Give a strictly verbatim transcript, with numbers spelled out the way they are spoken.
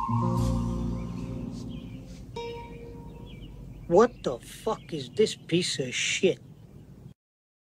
What the fuck is this piece of shit?